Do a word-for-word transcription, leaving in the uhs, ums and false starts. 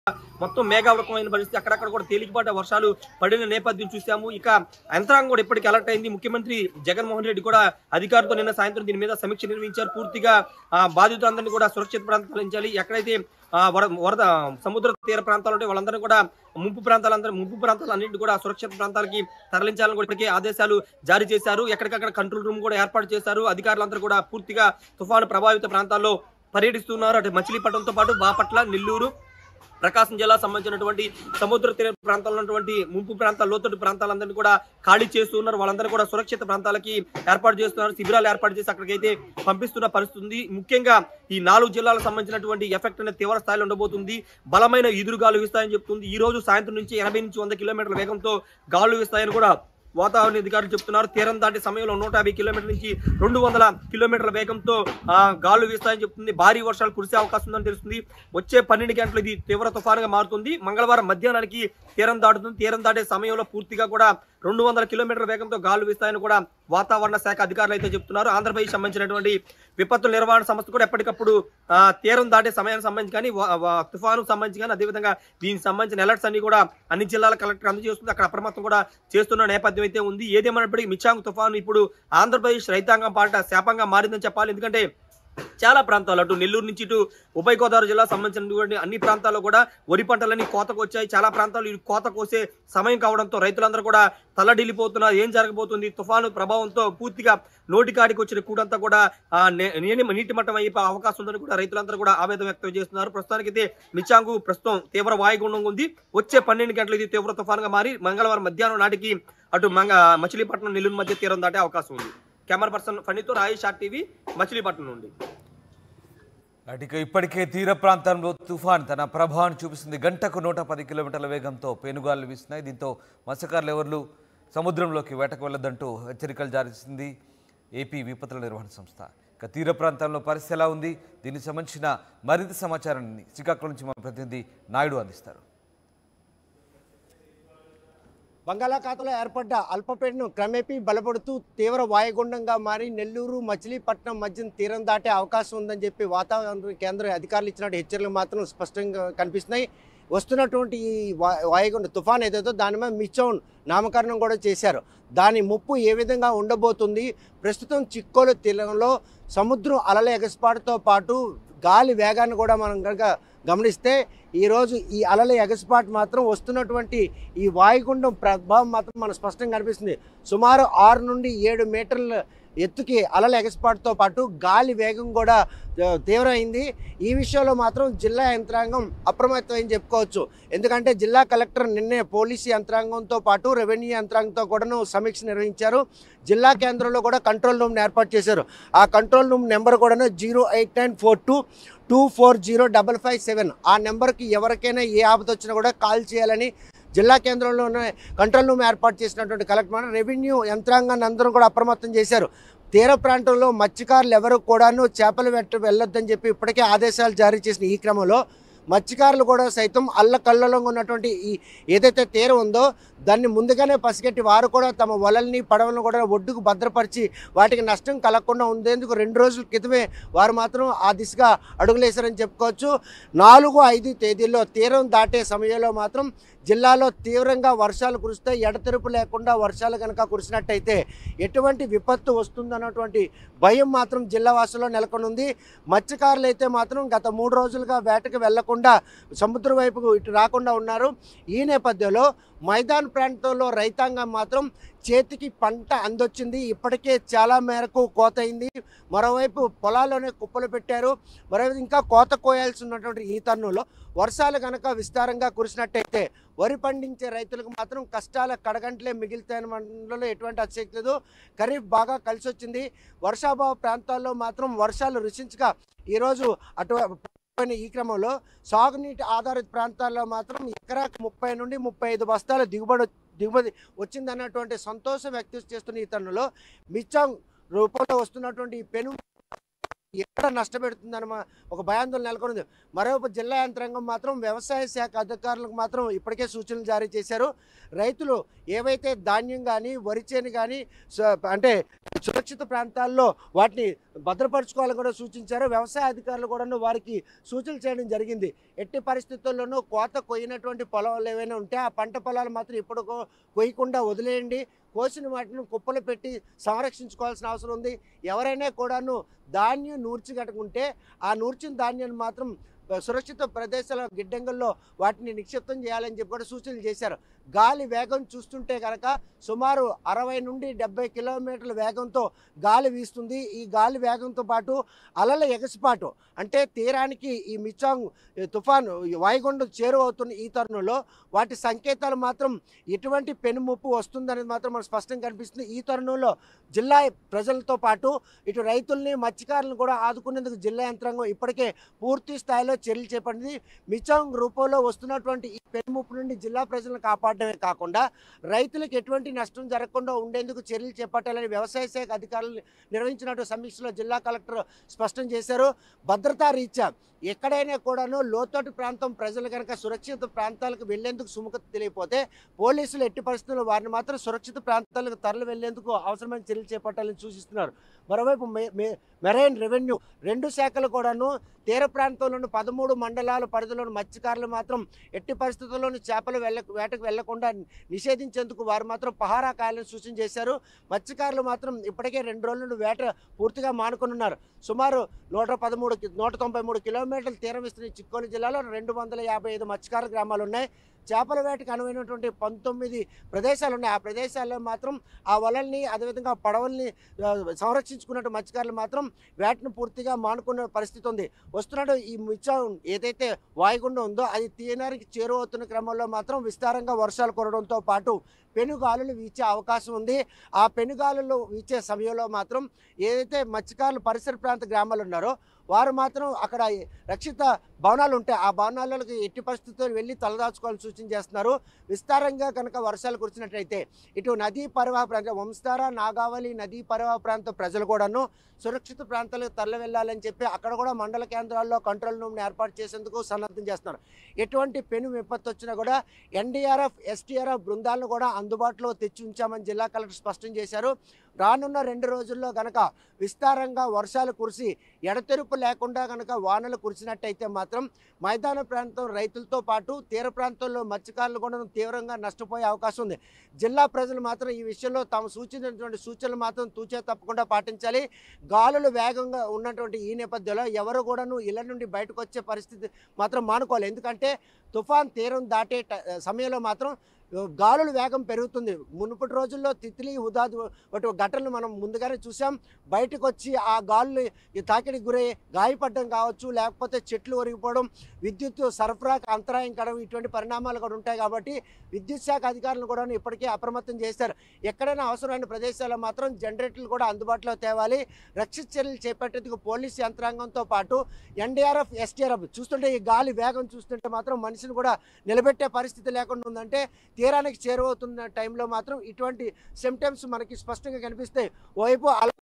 మొత్తం మేఘావృతమైన పరిస్థితి, అక్కడక్కడ కూడా తేలికపాటి వర్షాలు పడిన నేపథ్యం చూసాము. ఇక యంత్రాంగం కూడా ఇప్పటికి అలర్ట్ అయింది. ముఖ్యమంత్రి జగన్మోహన్ రెడ్డి కూడా అధికారులతో నిన్న సాయంత్రం దీని మీద సమీక్ష నిర్వహించారు. పూర్తిగా బాధితులందరినీ కూడా సురక్షిత ప్రాంతాలు ఉంచాలి. ఎక్కడైతే వరద సముద్ర తీర ప్రాంతాలు ఉంటే వాళ్ళందరినీ కూడా ముంపు ప్రాంతాలందరూ ముంపు ప్రాంతాలు అన్నింటినీ కూడా సురక్షిత ప్రాంతాలకి తరలించాలని కూడా ఇప్పటికే ఆదేశాలు జారీ చేశారు. ఎక్కడికక్కడ కంట్రోల్ రూమ్ కూడా ఏర్పాటు చేశారు. అధికారులందరూ కూడా పూర్తిగా తుఫాను ప్రభావిత ప్రాంతాల్లో పర్యటిస్తున్నారు. అటు మచిలీపట్నంతో పాటు బాపట్ల, నెల్లూరు, ప్రకాశం జిల్లా సంబంధించినటువంటి సముద్ర తీర ప్రాంతాల్లో ఉన్నటువంటి ముంపు ప్రాంతాల లోతట్టు ప్రాంతాలందరినీ కూడా ఖాళీ చేస్తున్నారు. వాళ్ళందరూ కూడా సురక్షిత ప్రాంతాలకి ఏర్పాటు చేస్తున్నారు. శిబిరాలు ఏర్పాటు చేసి అక్కడికైతే పంపిస్తున్న పరిస్థితి ఉంది. ముఖ్యంగా ఈ నాలుగు జిల్లాలకు సంబంధించినటువంటి ఎఫెక్ట్ అనేది తీవ్ర స్థాయిలో ఉండబోతుంది. బలమైన ఎదురుగాలు వీస్తాయని చెప్తుంది. ఈ రోజు సాయంత్రం నుంచి ఎనభై నుంచి వంద కిలోమీటర్ల వేగంతో గాలులు వీస్తాయని కూడా వాతావరణ అధికారులు చెప్తున్నారు. తీరం దాటి సమయంలో నూట యాభై కిలోమీటర్ల నుంచి రెండు వందల కిలోమీటర్ల వేగంతో గాలులు వీస్తాయని చెప్తుంది. భారీ వర్షాలు కురిసే అవకాశం ఉందని తెలుస్తుంది. వచ్చే పన్నెండు గంటలు ఇది తీవ్ర తుఫానుగా మారుతుంది. మంగళవారం మధ్యాహ్నానికి తీరం దాటుతుంది. తీరం దాటే సమయంలో పూర్తిగా కూడా రెండు వందల కిలోమీటర్ల వేగంతో గాలులు వీస్తాయని కూడా వాతావరణ శాఖ అధికారులు అయితే చెప్తున్నారు. ఆంధ్రప్రదేశ్ సంబంధించినటువంటి విపత్తుల నిర్వహణ సంస్థ కూడా ఎప్పటికప్పుడు తీరం దాటే సమయానికి సంబంధించి కానీ తుఫానుకు సంబంధించి కానీ అదేవిధంగా దీనికి సంబంధించిన అలర్ట్స్ అన్ని కూడా అన్ని జిల్లాల కలెక్టర్ అందజేస్తుంది. అక్కడ అప్రమత్తం కూడా చేస్తున్న నేపథ్యం అయితే ఉంది. ఏదేమైనప్పటికీ మిచాంగ్ తుఫాను ఇప్పుడు ఆంధ్రప్రదేశ్ రైతాంగం పాట శాపంగా మారిందని చెప్పాలి. ఎందుకంటే చాలా ప్రాంతాలు అటు నెల్లూరు నుంచి ఇటు ఉభయ గోదావరి జిల్లా సంబంధించినటువంటి అన్ని ప్రాంతాల్లో కూడా వరి పంటలన్నీ కోతకు వచ్చాయి. చాలా ప్రాంతాలు ఈ కోత కోసే సమయం కావడంతో రైతులందరూ కూడా తల్లడిల్లిపోతున్నారు. ఏం జరగబోతుంది? తుఫాను ప్రభావంతో పూర్తిగా నోటికాడికి వచ్చిన కూడంతా కూడా నీటి మట్టం అయ్యే అవకాశం ఉందని కూడా రైతులందరూ కూడా ఆవేదన వ్యక్తం చేస్తున్నారు. ప్రస్తుతానికైతే మిచాంగు ప్రస్తుతం తీవ్ర వాయుగుండం ఉంది. వచ్చే పన్నెండు గంటలు ఇది తీవ్ర తుఫానుగా మారి మంగళవారం మధ్యాహ్నం నాటికి అటు మంగ మచిలీపట్నం నెల్లూరు మధ్య తీరం దాటే అవకాశం ఉంది. కెమెరా పర్సన్ ఫణితో రాయేష్ టీవీ మచిలీపట్నం నుండి. అటుగా ఇప్పటికే తీర ప్రాంతంలో తుఫాన్ తన ప్రభావాన్ని చూపిస్తుంది. గంటకు నూట పది కిలోమీటర్ల వేగంతో పెనుగాలు వీస్తున్నాయి. దీంతో మత్స్యకారులు ఎవరు సముద్రంలోకి వేటకు వెళ్ళొద్దంటూ హెచ్చరికలు జారీ చేసింది ఏపీ విపత్తుల నిర్వహణ సంస్థ. ఇక తీర ప్రాంతంలో పరిస్థితి ఎలా ఉంది? దీనికి సంబంధించిన మరింత సమాచారాన్ని శ్రీకాకుళం నుంచి మా ప్రతినిధి నాయుడు అందిస్తారు. బంగాళాఖాతంలో ఏర్పడ్డ అల్పపీడనం క్రమేపీ బలపడుతూ తీవ్ర వాయుగుండంగా మారి నెల్లూరు మచిలీపట్నం మధ్య తీరం దాటే అవకాశం ఉందని చెప్పి వాతావరణ కేంద్ర అధికారులు ఇచ్చినట్టు హెచ్చరికలు మాత్రం స్పష్టంగా కనిపిస్తున్నాయి. వస్తున్నటువంటి ఈ వాయుగుండ తుఫాన్ ఏదైతే దాని మీద మిచౌన్ నామకరణం కూడా చేశారు. దాని ముప్పు ఏ విధంగా ఉండబోతుంది? ప్రస్తుతం చిక్కోలు తీరంలో సముద్రం అలల ఎగసిపాటుతో పాటు గాలి వేగాన్ని కూడా మనం కనుక గమనిస్తే ఈరోజు ఈ అలల ఎగసిపాటు మాత్రం వస్తున్నటువంటి ఈ వాయుగుండం ప్రభావం మాత్రం మనకు స్పష్టంగా కనిపిస్తుంది. సుమారు ఆరు నుండి ఏడు మీటర్ల ఎత్తుకి అలల ఎగసిపాటుతో పాటు గాలి వేగం కూడా తీవ్రమైంది. ఈ విషయంలో మాత్రం జిల్లా యంత్రాంగం అప్రమత్తమని చెప్పుకోవచ్చు. ఎందుకంటే జిల్లా కలెక్టర్ నిన్నే పోలీసు యంత్రాంగంతో పాటు రెవెన్యూ యంత్రాంగంతో కూడాను సమీక్ష నిర్వహించారు. జిల్లా కేంద్రంలో కూడా కంట్రోల్ రూమ్ని ఏర్పాటు చేశారు. ఆ కంట్రోల్ రూమ్ నెంబర్ కూడాను zero eight nine four two two four zero double five seven. ఆ నెంబర్కి ఎవరికైనా ఏ ఆపద వచ్చినా కూడా కాల్ చేయాలని జిల్లా కేంద్రంలోనే కంట్రోల్ రూమ్ ఏర్పాటు చేసినటువంటి కలెక్టర్ రెవెన్యూ యంత్రాంగాన్ని అందరూ కూడా అప్రమత్తం చేశారు. తీర ప్రాంతంలో మత్స్యకారులు ఎవరు కూడాను చేపలు వెట్ట వెళ్ళొద్దని చెప్పి ఇప్పటికే ఆదేశాలు జారీ చేసిన ఈ క్రమంలో మత్స్యకారులు కూడా సైతం అల్లకల్లోలంగా ఉన్నటువంటి ఈ ఏదైతే తీరం ఉందో దాన్ని ముందుగానే పసిగట్టి వారు కూడా తమ వలల్ని పడవలను కూడా ఒడ్డుకు భద్రపరిచి వాటికి నష్టం కలగకుండా ఉండేందుకు రెండు రోజుల క్రితమే వారు మాత్రం ఆ దిశగా అడుగులేశారని చెప్పుకోవచ్చు. నాలుగు ఐదు తేదీల్లో తీరం దాటే సమయంలో మాత్రం జిల్లాలో తీవ్రంగా వర్షాలు కురుస్తాయి. ఎడతెరుపు లేకుండా వర్షాలు కనుక కురిసినట్టయితే ఎటువంటి విపత్తు వస్తుందన్నటువంటి భయం మాత్రం జిల్లా వాసుల్లో నెలకొనుంది. మత్స్యకారులు అయితే మాత్రం గత మూడు రోజులుగా వేటకు వెళ్లకుండా సముద్రం వైపుకు ఇటు రాకుండా ఉన్నారు. ఈ నేపథ్యంలో మైదాన్ ప్రాంతంలో రైతాంగం మాత్రం చేతికి పంట అందొచ్చింది. ఇప్పటికే చాలా మేరకు కోత అయింది. మరోవైపు పొలాల్లోనే కుప్పలు పెట్టారు. మరోవైపు ఇంకా కోత కోయాల్సి ఉన్నటువంటి ఈ తరుణంలో వర్షాలు కనుక విస్తారంగా కురిసినట్టయితే వరి పండించే రైతులకు మాత్రం కష్టాల కడగంటలే మిగిలితాయని మనలో ఎటువంటి అతిశక్తి లేదు. ఖరీఫ్ బాగా కలిసి వచ్చింది. వర్షాభావ ప్రాంతాల్లో మాత్రం వర్షాలు రుచించగా ఈరోజు అటు ఈ క్రమంలో సాగునీటి ఆధారిత ప్రాంతాల్లో మాత్రం ఎకరాకు ముప్పై నుండి ముప్పై ఐదు బస్తాల దిగుబడి దిగుబడి వచ్చిందన్నటువంటి సంతోషం వ్యక్తం చేస్తున్న ఈ తరుణంలో మిచాంగ్ రూపంలో వస్తున్నటువంటి పెను ఎక్కడ నష్టపెడుతుందన్న ఒక భయాందోళన నెలకొంది. మరోవైపు జిల్లా యంత్రాంగం మాత్రం వ్యవసాయ శాఖ అధికారులకు మాత్రం ఇప్పటికే సూచనలు జారీ చేశారు. రైతులు ఏవైతే ధాన్యం కానీ వరి చేను కానీ అంటే సురక్షిత ప్రాంతాల్లో వాటిని భద్రపరచుకోవాలని కూడా సూచించారు. వ్యవసాయ అధికారులు కూడా వారికి సూచనలు చేయడం జరిగింది. ఎట్టి పరిస్థితుల్లోనూ కోత కొయ్యినటువంటి పొలాలు ఏవైనా ఉంటే ఆ పంట పొలాలు మాత్రం ఇప్పుడు కొయ్యకుండా వదిలేయండి. కోసిన వాటిని కుప్పలు పెట్టి సంరక్షించుకోవాల్సిన అవసరం ఉంది. ఎవరైనా కూడాను ధాన్యం నూర్చి కట్టుకుంటే ఆ నూర్చిన ధాన్యాన్ని మాత్రం సురక్షిత ప్రదేశాల గిడ్డంగుల్లో వాటిని నిక్షిప్తం చేయాలని చెప్పి కూడా సూచనలు చేశారు. గాలి వేగం చూస్తుంటే కనుక సుమారు అరవై నుండి డెబ్బై కిలోమీటర్ల వేగంతో గాలి వీస్తుంది. ఈ గాలి వేగంతో పాటు అలల ఎగసిపాటు అంటే తీరానికి ఈ మిచాంగ్ తుఫాను వాయుగుండం చేరువవుతున్న ఈ తరుణంలో వాటి సంకేతాలు మాత్రం ఎటువంటి పెనుముప్పు వస్తుందనేది మాత్రం మనకు స్పష్టంగా కనిపిస్తుంది. ఈ తరుణంలో జిల్లా ప్రజలతో పాటు ఇటు రైతుల్ని మత్స్యకారులను కూడా ఆదుకునేందుకు జిల్లా యంత్రాంగం ఇప్పటికే పూర్తి స్థాయిలో చర్యలు చేపట్టింది. మిచాంగ్ రూపంలో వస్తున్నటువంటి ఈ పెనుముప్పు నుండి జిల్లా ప్రజలను కాపాడమే కాకుండా రైతులకు ఎటువంటి నష్టం జరగకుండా ఉండేందుకు చర్యలు చేపట్టాలని వ్యవసాయ శాఖ అధికారులు నిర్వహించినటువంటి సమీక్షలో జిల్లా కలెక్టర్ స్పష్టం చేశారు. భద్రతా రీత్యా ఎక్కడైనా కూడాను లోతట్టు ప్రాంతం ప్రజలు కనుక సురక్షిత ప్రాంతాలకు వెళ్లేందుకు సుముఖత తెలియకపోతే పోలీసులు ఎట్టి పరిస్థితుల్లో వారిని మాత్రం సురక్షిత ప్రాంతాలకు తరలి వెళ్లేందుకు అవసరమైన చర్యలు చేపట్టాలని సూచిస్తున్నారు. మరోవైపు మెరైన్ రెవెన్యూ రెండు శాఖలు కూడాను తీర ప్రాంతంలోని పదమూడు మండలాల పరిధిలోని మత్స్యకారులు మాత్రం ఎట్టి పరిస్థితుల్లోనూ చేపలు వెళ్ళ వేటకు వెళ్లకుండా నిషేధించేందుకు వారు మాత్రం పహారా కాయాలని సూచన చేశారు. మత్స్యకారులు మాత్రం ఇప్పటికే రెండు రోజుల నుండి వేట పూర్తిగా మానుకున్నారు. సుమారు నూట పదమూడు నూట తొంభై మూడు కిలోమీటర్ల తీరం విస్తరించి చిక్కోలు జిల్లాలో రెండు వందల యాభై ఐదు మత్స్యకార గ్రామాలు ఉన్నాయి. చేపల వేటకు అనువైనటువంటి పంతొమ్మిది ప్రదేశాలు ఉన్నాయి. ఆ ప్రదేశాల్లో మాత్రం ఆ వలల్ని అదేవిధంగా పడవల్ని సంరక్షించుకున్నట్టు మత్స్యకారులు మాత్రం వేటను పూర్తిగా మానుకునే పరిస్థితి ఉంది. వస్తున్నాడు ఈ మిచాంగ్ ఏదైతే వాయుగుండం ఉందో అది తీరానికి చేరువవుతున్న క్రమంలో మాత్రం విస్తారంగా వర్షాలు కురవడంతో పాటు పెనుగాలులు వీచే అవకాశం ఉంది. ఆ పెనుగాలులు వీచే సమయంలో మాత్రం ఏదైతే మత్స్యకారులు పరిసర ప్రాంత గ్రామాలు ఉన్నారో వారు మాత్రం అక్కడ రక్షిత భవనాలు ఉంటాయి. ఆ భవనాలకు ఎట్టి పరిస్థితుల్లో వెళ్ళి తలదాచుకోవాలని సూచన చేస్తున్నారు. విస్తారంగా కనుక వర్షాలు కురిసినట్లయితే ఇటు నదీ పరివాహ ప్రాంతం వంశధార నాగావళి నదీ పరివాహ ప్రాంత ప్రజలు కూడాను సురక్షిత ప్రాంతాలకు తరలి వెళ్ళాలని చెప్పి అక్కడ కూడా మండల కేంద్రాల్లో కంట్రోల్ రూమ్ని ఏర్పాటు చేసేందుకు సన్నద్ధం చేస్తున్నారు. ఎటువంటి పెను విపత్తు వచ్చినా కూడా ఎన్డీఆర్ఎఫ్ ఎస్టీఆర్ఎఫ్ బృందాలను కూడా అందుబాటులో తెచ్చి ఉంచామని జిల్లా కలెక్టర్ స్పష్టం చేశారు. రానున్న రెండు రోజుల్లో కనుక విస్తారంగా వర్షాలు కురిసి ఎడతెరుపు లేకుండా కనుక వానలు కురిసినట్టయితే మాత్రం మైదాన ప్రాంతం రైతులతో పాటు తీర ప్రాంతంలో మత్స్యకారులు కూడా తీవ్రంగా నష్టపోయే అవకాశం ఉంది. జిల్లా ప్రజలు మాత్రం ఈ విషయంలో తాము సూచించినటువంటి సూచనలు మాత్రం తూచే తప్పకుండా పాటించాలి. గాలులు వేగంగా ఉన్నటువంటి ఈ నేపథ్యంలో ఎవరు కూడాను ఇళ్ల నుండి బయటకు వచ్చే పరిస్థితి మాత్రం మానుకోవాలి. ఎందుకంటే తుఫాన్ తీరం దాటే సమయంలో మాత్రం గాలుల వేగం పెరుగుతుంది. మునుపటి రోజుల్లో తిత్లీ హుదాద్ వాటి ఘటనలు మనం ముందుగానే చూసాం. బయటకు వచ్చి ఆ గాలులు తాకిడికి గురై గాయపడడం కావచ్చు, లేకపోతే చెట్లు ఒరిగిపోవడం, విద్యుత్ సరఫరాకు అంతరాయం కలగడం ఇటువంటి పరిణామాలు కూడా ఉంటాయి. కాబట్టి విద్యుత్ శాఖ అధికారులు కూడా ఇప్పటికే అప్రమత్తం చేశారు. ఎక్కడైనా అవసరమైన ప్రదేశాల్లో మాత్రం జనరేటర్లు కూడా అందుబాటులో తేవాలి. రక్షిత చర్యలు చేపట్టేందుకు పోలీసు యంత్రాంగంతో పాటు ఎన్డీఆర్ఎఫ్ ఎస్టీఆర్ఎఫ్ చూస్తుంటే ఈ గాలి వేగం చూస్తుంటే మాత్రం మనిషిని కూడా నిలబెట్టే పరిస్థితి లేకుండా ఉందంటే తీరానికి చేరువవుతున్న టైంలో మాత్రం ఇటువంటి సిమ్టమ్స్ మనకి స్పష్టంగా కనిపిస్తాయి. ఓవైపు